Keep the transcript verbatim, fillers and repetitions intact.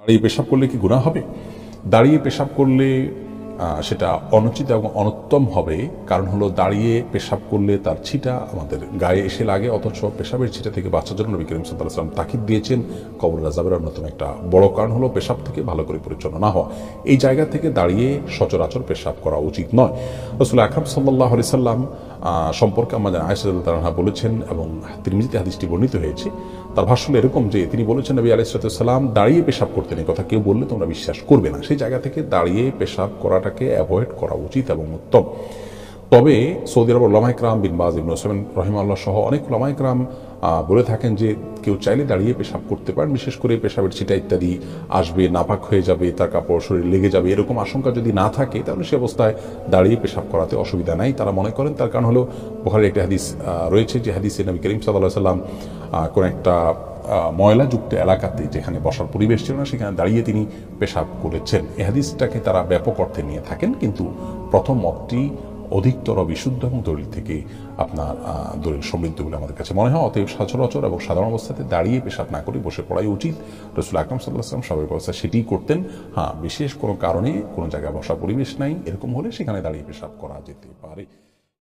এই পেশাব করলে কি গুনাহ হবে? দাঁড়িয়ে পেশাব করলে সেটা অনুচিত এবং অনুত্তম হবে। কারণ হলো দাঁড়িয়ে পেশাব করলে তার ছিটা আমাদের গায়ে এসে লাগে, অথচ পেশাবের ছিটা থেকে বাঁচার জন্য নবী করিম সাল্লাল্লাহু আলাইহি ওয়াসাল্লাম তাকিদ দিয়েছেন। কবর আযাবের অন্যতম একটা বড় কারণ হলো পেশাব থেকে ভালো করে পরিচ্ছন্ন না হওয়া। এই জায়গা থেকে দাঁড়িয়ে সচরাচর পেশাব করা উচিত নয়। রাসূল আকরাম সাল্লাল্লাহু আলাইহি সাল্লাম সম্পর্কে আমাদের আয়েশা রাদিয়াল্লাহু তাআলা বলেছেন, এবং তিরমিজিতে হাদিসটি বর্ণিত হয়েছে, তার ভাষ্য এরকম যে তিনি বলেছেন নবী আলাইহিস সালাম দাঁড়িয়ে পেশাব করতেন। এই কথা কেউ বললে তোমরা বিশ্বাস করবে না। সেই জায়গা থেকে দাঁড়িয়ে পেশাব করাটাকে অ্যাভয়েড করা উচিত এবং উত্তম। তবে সৌদি আরব উলামায়ে কেরাম বিন বাজ ইবনে উসাইমিন রাহিমাহুল্লাহ সহ অনেক উলামায়ে কেরাম বলে থাকেন যে কেউ চাইলে দাঁড়িয়ে পেশাব করতে পারেন, বিশেষ করে পেশাবের ছিটা ইত্যাদি আসবে, নাপাক হয়ে যাবে, তার কাপড় শরীর লেগে যাবে, এরকম আশঙ্কা যদি না থাকে তাহলে সে অবস্থায় দাঁড়িয়ে পেশাব করাতে অসুবিধা নাই তারা মনে করেন। তার কারণ হলো বুখারীর একটা হাদিস রয়েছে, যে হাদিসে নবী করিম সাল্লাল্লাহু আলাইহি ওয়াসাল্লাম কোন একটা ময়লাযুক্ত এলাকাতে যেখানে বসার পরিবেশ ছিল না সেখানে দাঁড়িয়ে তিনি পেশাব করেছেন। এই হাদিসটাকে তারা ব্যাপক অর্থে নিয়ে থাকেন, কিন্তু প্রথম মতটি অধিকতর বিশুদ্ধ এবং দলিল থেকে আপনার দলিল সমৃদ্ধ বলে আমাদের কাছে মনে হয়। অতএব সচরাচর এবং সাধারণ অবস্থাতে দাঁড়িয়ে পেশাব না করে বসে পড়াই উচিত। রাসূল আকরাম সাল্লাল্লাহু আলাইহি ওয়াসাল্লাম স্বাভাবিক অবস্থা সেটিই করতেন। হ্যাঁ, বিশেষ কোনো কারণে কোনো জায়গায় বসার পরিবেশ নাই এরকম হলে সেখানে দাঁড়িয়ে পেশাব করা যেতে পারে।